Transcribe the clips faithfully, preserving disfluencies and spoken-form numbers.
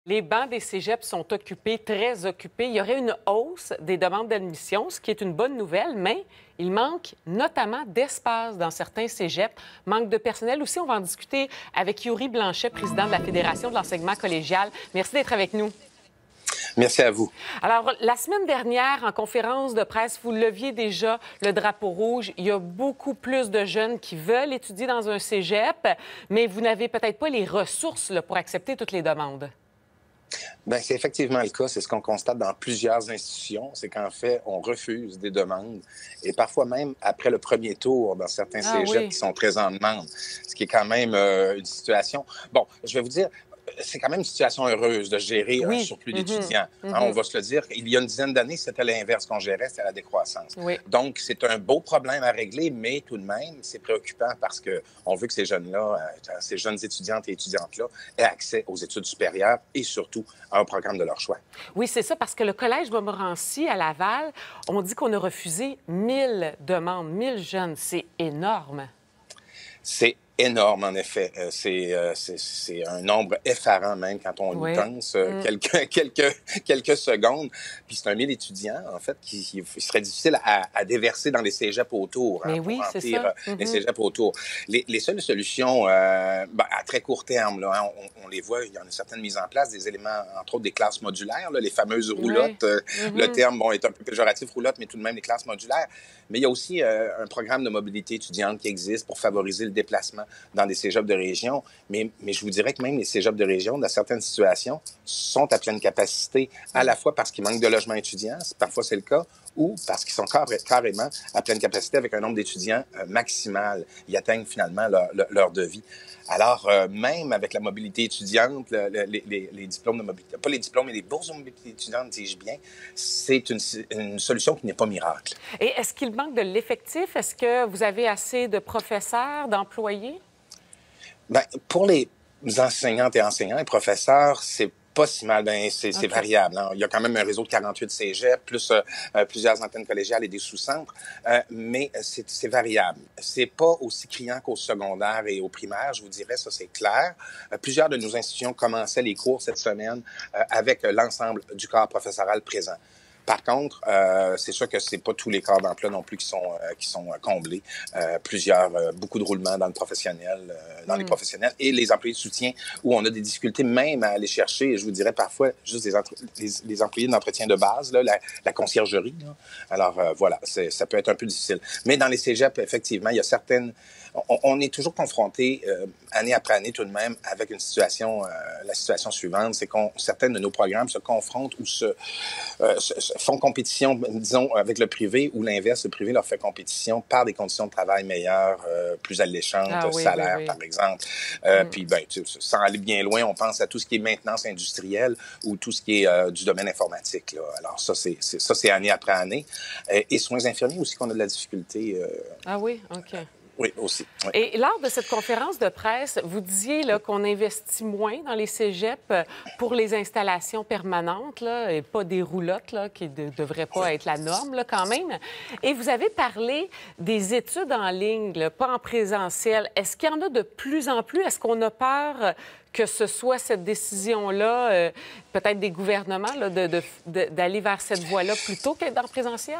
Les bancs des cégeps sont occupés, très occupés. Il y aurait une hausse des demandes d'admission, ce qui est une bonne nouvelle, mais il manque notamment d'espace dans certains cégeps. Manque de personnel aussi. On va en discuter avec Yuri Blanchet, président de la Fédération de l'enseignement collégial. Merci d'être avec nous. Merci à vous. Alors, la semaine dernière, en conférence de presse, vous leviez déjà le drapeau rouge. Il y a beaucoup plus de jeunes qui veulent étudier dans un cégep, mais vous n'avez peut-être pas les ressources là, pour accepter toutes les demandes. Bien, c'est effectivement le cas. C'est ce qu'on constate dans plusieurs institutions. C'est qu'en fait, on refuse des demandes. Et parfois même, après le premier tour, dans certains ah, cégeps oui. qui sont très en demande. Ce qui est quand même euh, une situation... Bon, je vais vous dire... C'est quand même une situation heureuse de gérer oui. un surplus mm-hmm. d'étudiants. Mm-hmm. Hein, on va se le dire. Il y a une dizaine d'années, c'était l'inverse qu'on gérait, c'était la décroissance. Oui. Donc, c'est un beau problème à régler, mais tout de même, c'est préoccupant parce qu'on veut que ces jeunes-là, ces jeunes étudiantes et étudiantes-là, aient accès aux études supérieures et surtout à un programme de leur choix. Oui, c'est ça, parce que le Collège Montmorency à Laval, on dit qu'on a refusé mille demandes, mille jeunes. C'est énorme. C'est énorme, en effet. Euh, c'est, euh, c'est, c'est un nombre effarant, même, quand on oui. y pense, euh, mm. quelques, quelques, quelques secondes. Puis c'est un mille étudiants, en fait, qui, qui serait difficile à, à déverser dans les cégeps autour. Mais hein, oui, c'est ça. Euh, mm-hmm. Les cégeps autour. Les, les seules solutions, euh, ben, à très court terme, là, hein, on, on les voit, il y en a certaines mises en place, des éléments, entre autres, des classes modulaires, là, les fameuses roulottes. Oui. Euh, mm-hmm. Le terme, bon, est un peu péjoratif, roulotte, mais tout de même, les classes modulaires. Mais il y a aussi euh, un programme de mobilité étudiante qui existe pour favoriser le déplacement dans des cégeps de région. Mais, mais je vous dirais que même les cégeps de région, dans certaines situations, sont à pleine capacité, à la fois parce qu'il manque de logements étudiants, parfois c'est le cas, ou parce qu'ils sont carrément à pleine capacité avec un nombre d'étudiants euh, maximal. Ils atteignent finalement leur, leur, leur devis. Alors, euh, même avec la mobilité étudiante, le, le, les, les diplômes de mobilité, pas les diplômes, mais les bourses de mobilité étudiante, dis-je bien, c'est une, une solution qui n'est pas miracle. Et est-ce qu'il manque de l'effectif? Est-ce que vous avez assez de professeurs, d'employés? Bien, pour les enseignantes et enseignants et professeurs, c'est pas si mal, ben c'est okay. variable. Hein. Il y a quand même un réseau de quarante-huit cégeps, plus euh, euh, plusieurs antennes collégiales et des sous-centres, euh, mais c'est variable. C'est pas aussi criant qu'au secondaire et au primaire, je vous dirais, ça c'est clair. Euh, plusieurs de nos institutions commençaient les cours cette semaine euh, avec l'ensemble du corps professoral présent. Par contre, euh, c'est sûr que c'est pas tous les corps d'emploi non plus qui sont euh, qui sont comblés. Euh, plusieurs, euh, beaucoup de roulements dans le professionnel, euh, dans mm. les professionnels et les employés de soutien où on a des difficultés même à aller chercher. Je vous dirais parfois juste des les, les employés d'entretien de base, là, la, la conciergerie. Là. Alors euh, voilà, ça peut être un peu difficile. Mais dans les cégeps, effectivement, il y a certaines. On, on est toujours confronté euh, année après année tout de même avec une situation, euh, la situation suivante, c'est qu'on certaines de nos programmes se confrontent ou se, euh, se, se font compétition, disons, avec le privé, ou l'inverse, le privé leur fait compétition par des conditions de travail meilleures, euh, plus alléchantes, ah, oui, salaire, oui, oui. par exemple. Euh, mm. Puis, ben, tu, sans aller bien loin, on pense à tout ce qui est maintenance industrielle ou tout ce qui est euh, du domaine informatique. Là. Alors, ça, c'est ça, c'est année après année. Euh, et soins infirmiers aussi qu'on a de la difficulté. Euh, ah oui, OK. Oui, aussi. Oui. Et lors de cette conférence de presse, vous disiez qu'on investit moins dans les cégeps pour les installations permanentes, là, et pas des roulottes, là, qui ne devraient pas être la norme là, quand même. Et vous avez parlé des études en ligne, là, pas en présentiel. Est-ce qu'il y en a de plus en plus? Est-ce qu'on a peur que ce soit cette décision-là, euh, peut-être des gouvernements, d'aller de, de, de, vers cette voie-là plutôt qu'être dans le présentiel?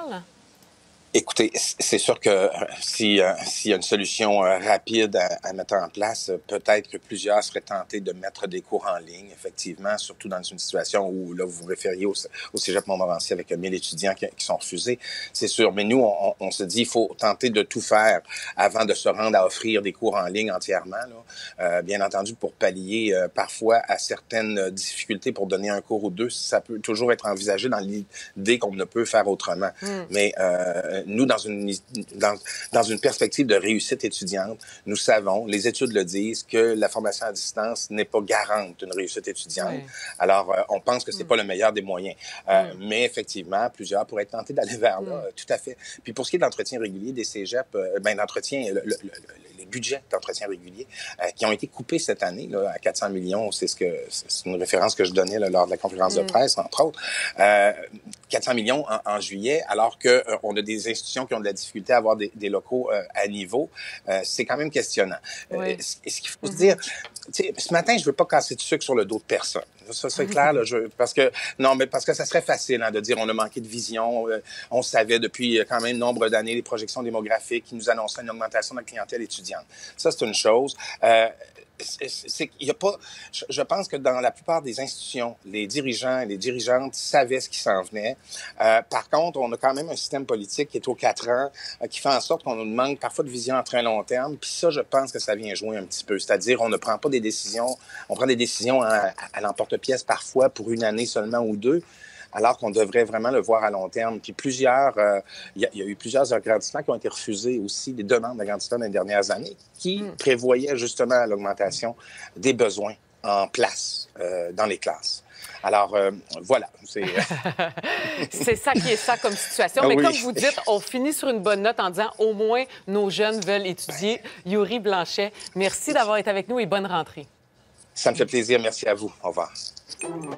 Écoutez, c'est sûr que euh, si euh, s'il y a une solution euh, rapide à, à mettre en place, euh, peut-être que plusieurs seraient tentés de mettre des cours en ligne, effectivement, surtout dans une situation où, là, vous vous référiez au, au Cégep Montmorency avec mille étudiants qui, qui sont refusés, c'est sûr. Mais nous, on, on se dit, il faut tenter de tout faire avant de se rendre à offrir des cours en ligne entièrement, là. Euh, bien entendu, pour pallier euh, parfois à certaines difficultés pour donner un cours ou deux, ça peut toujours être envisagé dans l'idée qu'on ne peut faire autrement. Mm. Mais euh, nous, dans une, dans, dans une perspective de réussite étudiante, nous savons, les études le disent, que la formation à distance n'est pas garante d'une réussite étudiante. Oui. Alors, euh, on pense que c'est mm. pas le meilleur des moyens. Euh, mm. Mais effectivement, plusieurs pourraient être tentés d'aller vers là, mm. tout à fait. Puis pour ce qui est de l'entretien régulier des cégeps, euh, ben l'entretien, le, le, le, les budgets d'entretien régulier euh, qui ont été coupés cette année là, à quatre cents millions, c'est ce que c'est une référence que je donnais là, lors de la conférence mm. de presse, entre autres. Euh, quatre cents millions en, en juillet, alors que euh, on a des institutions qui ont de la difficulté à avoir des, des locaux euh, à niveau, euh, c'est quand même questionnant. Oui. Euh, ce qu'il faut mm-hmm. se dire, ce matin, je veux pas casser de sucre sur le dos de personne. Ça, c'est clair. Là, je, parce que non, mais parce que ça serait facile hein, de dire on a manqué de vision. Euh, on savait depuis quand même nombre d'années les projections démographiques qui nous annonçaient une augmentation de la clientèle étudiante. Ça, c'est une chose. Euh, c'est qu'il y a pas. Je, je pense que dans la plupart des institutions, les dirigeants et les dirigeantes savaient ce qui s'en venait. Euh, par contre, on a quand même un système politique qui est aux quatre ans, euh, qui fait en sorte qu'on nous manque parfois de vision à très long terme. Puis ça, je pense que ça vient jouer un petit peu. C'est-à-dire, on ne prend pas des décisions, on prend des décisions à, à l'emporte-pièce parfois pour une année seulement ou deux, alors qu'on devrait vraiment le voir à long terme. Puis plusieurs, il euh, y, y a eu plusieurs agrandissements qui ont été refusés aussi, des demandes d'agrandissement dans les dernières années, qui mm. prévoyaient justement l'augmentation des besoins en place euh, dans les classes. Alors, euh, voilà. C'est c'est ça qui est ça comme situation. Mais oui. Comme vous dites, on finit sur une bonne note en disant au moins nos jeunes veulent étudier. Ben... Youri Blanchet, merci d'avoir été avec nous et bonne rentrée. Ça me fait plaisir. Merci à vous. Au revoir.